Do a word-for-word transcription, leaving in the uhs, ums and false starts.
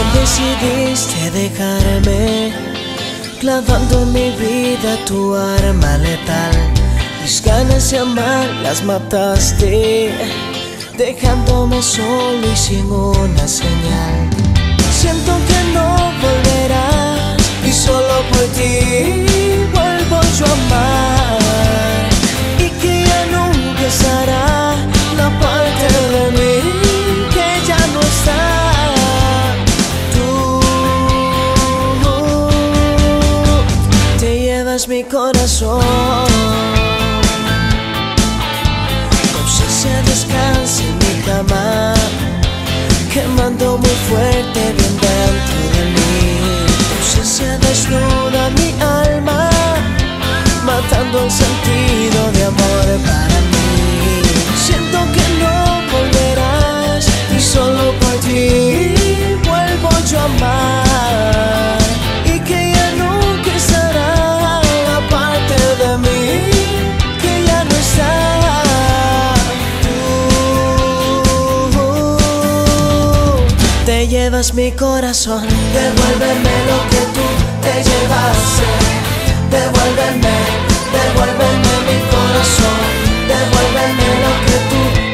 Decidiste dejarme, clavando en mi vida tu arma letal. Mis ganas de amar las mataste, dejándome solo y sin una señal. Siento que no volverás y solo por ti vuelvo yo a amar, y que ya nunca estará la parte de mí que ya no está. Mi corazón, tu ausencia descansa en mi cama, quemando muy fuerte bien dentro de mí. Tu ausencia desnuda mi alma, matando el sentido de amor para mí. Siento que no volverás y solo por ti vuelvo yo a amar, y que ya nunca estará de mí que ya no está. Tú te llevas mi corazón, devuélveme lo que tú te llevaste. Devuélveme, devuélveme mi corazón, devuélveme lo que tú